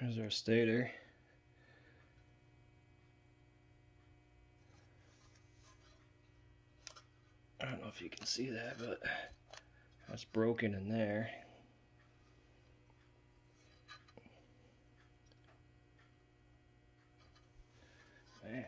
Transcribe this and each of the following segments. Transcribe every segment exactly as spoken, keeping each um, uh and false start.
There's our stator. I don't know if you can see that, but that's broken in there. Man.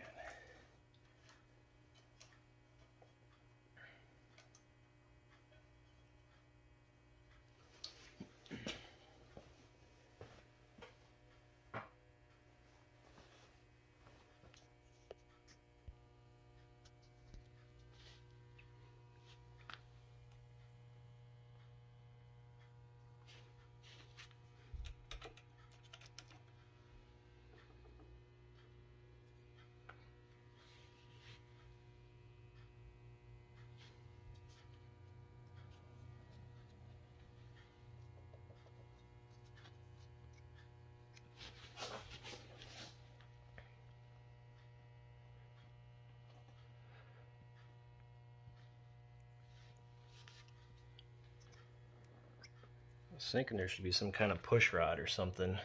I was thinking there should be some kind of push rod or something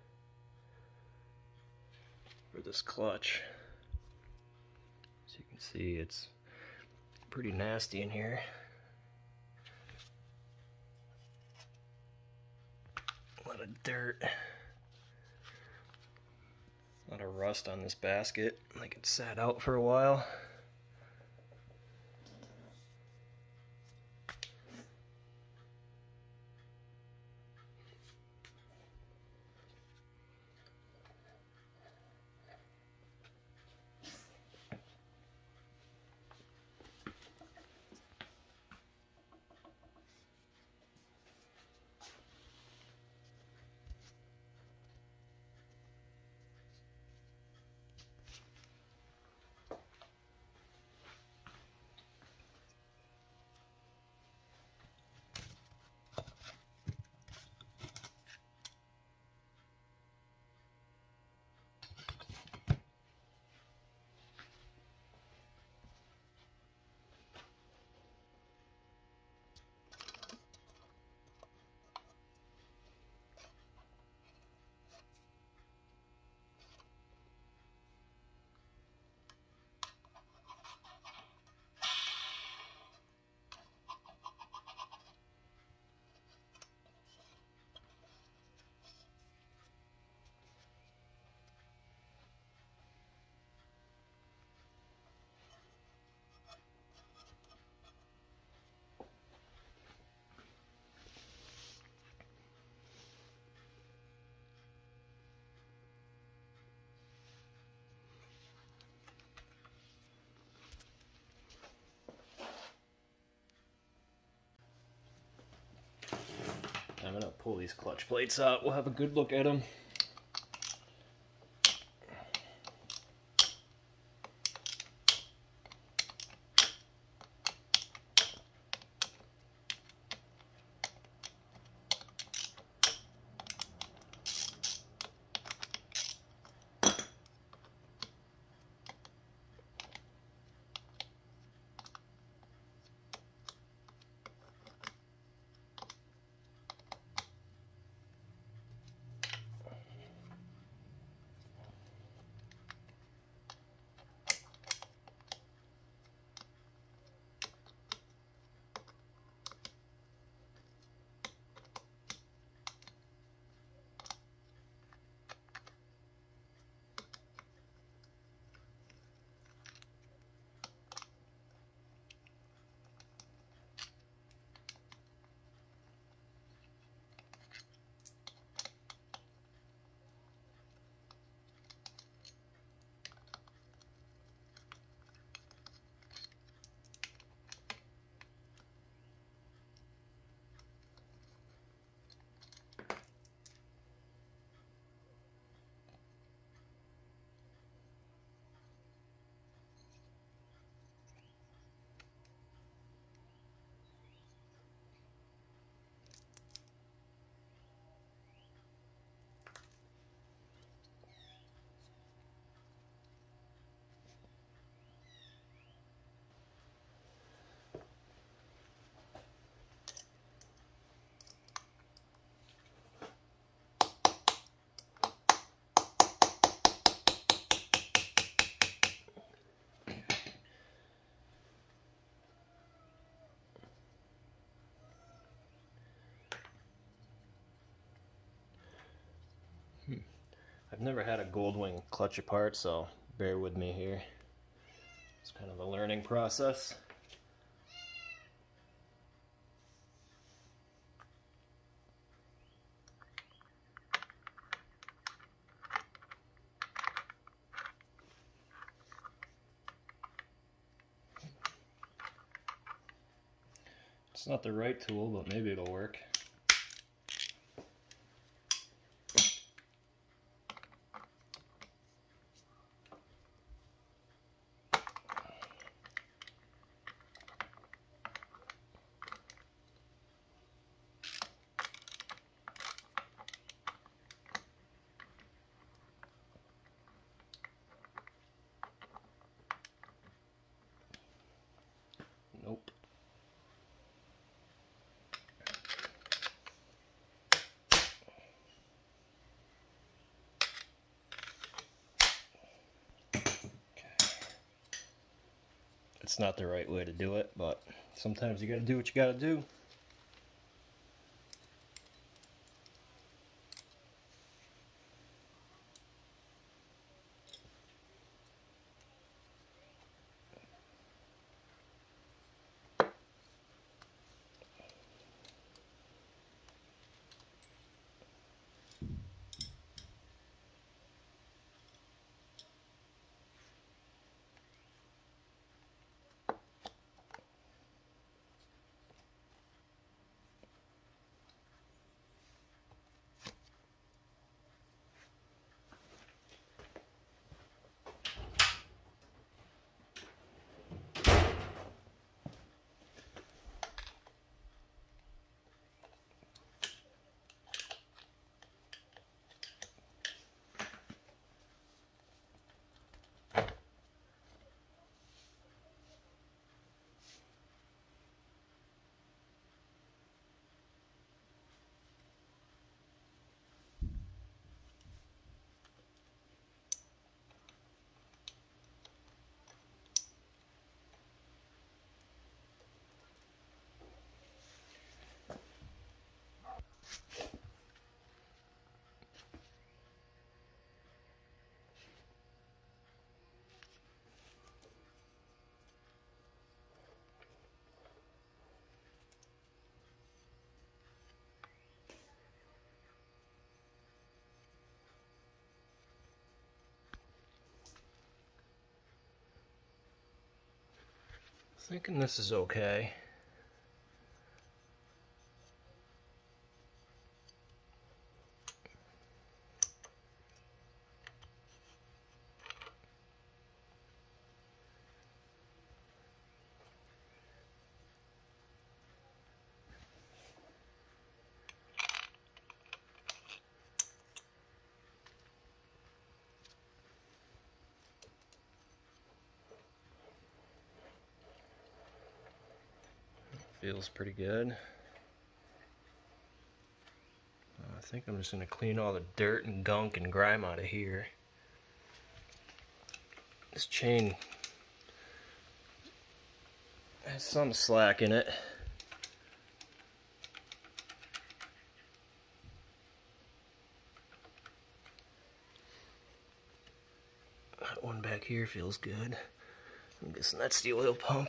for this clutch. As you can see, it's pretty nasty in here. A lot of dirt. A lot of rust on this basket, like it sat out for a while. I'm gonna pull these clutch plates out. We'll have a good look at them. I've never had a Goldwing clutch apart, so bear with me here. It's kind of a learning process. It's not the right tool, but maybe it'll work. Nope. It's not the right way to do it, but sometimes you gotta do what you gotta do. Thinking this is okay. Feels pretty good. Uh, I think I'm just going to clean all the dirt and gunk and grime out of here. This chain has some slack in it. That one back here feels good. I'm guessing that's the oil pump.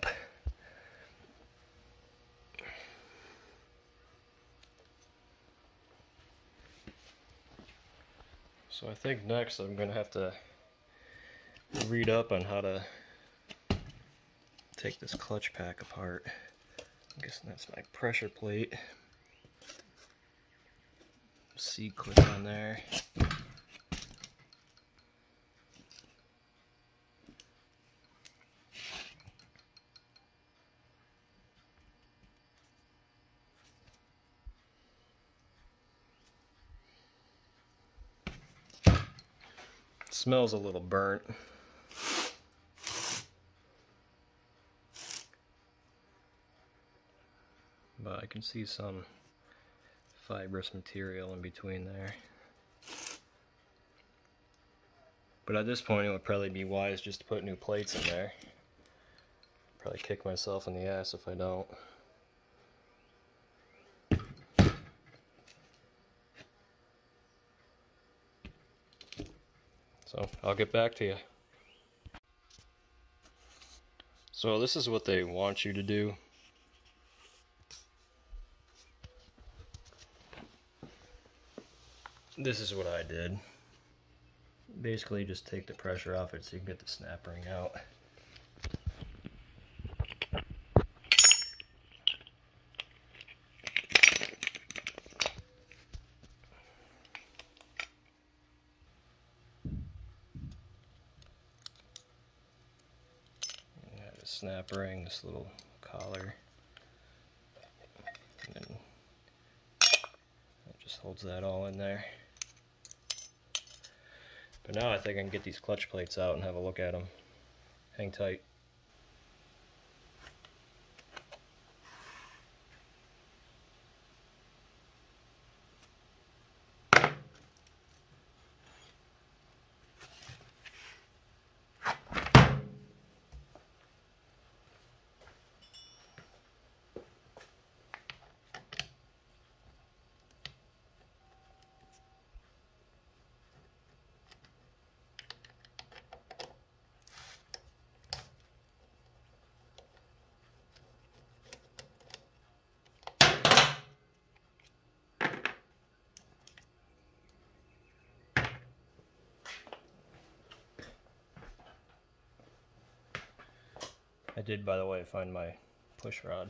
So I think next I'm going to have to read up on how to take this clutch pack apart. I'm guessing that's my pressure plate. C-clip on there. Smells a little burnt. But I can see some fibrous material in between there. But at this point it would probably be wise just to put new plates in there. Probably kick myself in the ass if I don't. So I'll get back to you. So this is what they want you to do. This is what I did. Basically just take the pressure off it so you can get the snap ring out. Snap ring, this little collar, and then it just holds that all in there. But now I think I can get these clutch plates out and have a look at them. Hang tight. I did, by the way, find my push rod.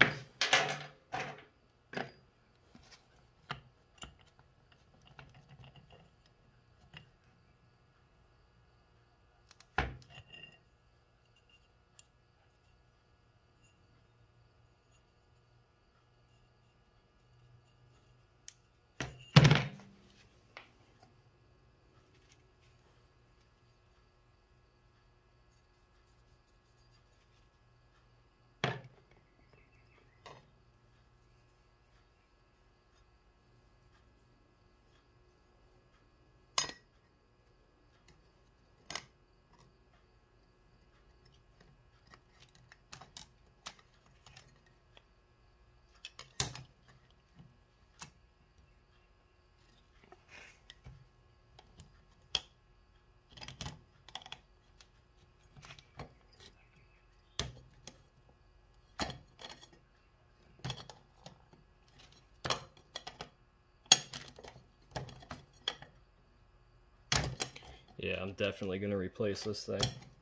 Yeah, I'm definitely going to replace this thing.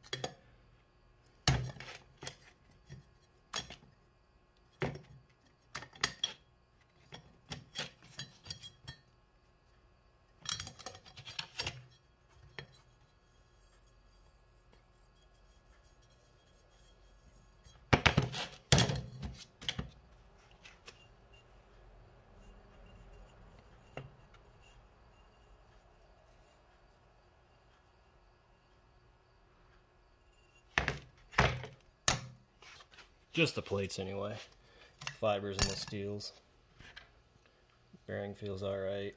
Just the plates anyway. Fibers and the steels. Bearing feels alright.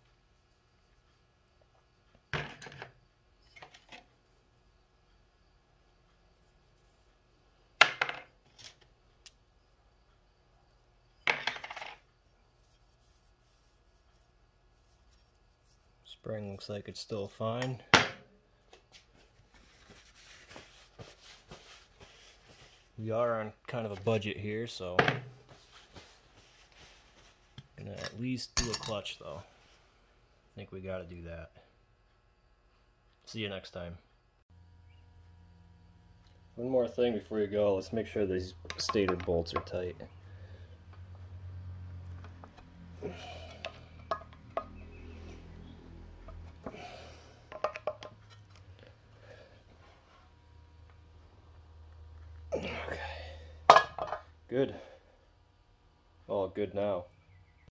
Spring looks like it's still fine. We are on kind of a budget here, so I'm gonna at least do a clutch though. I think we gotta do that. See you next time. One more thing before you go, let's make sure these stator bolts are tight. Okay. Good. All good now.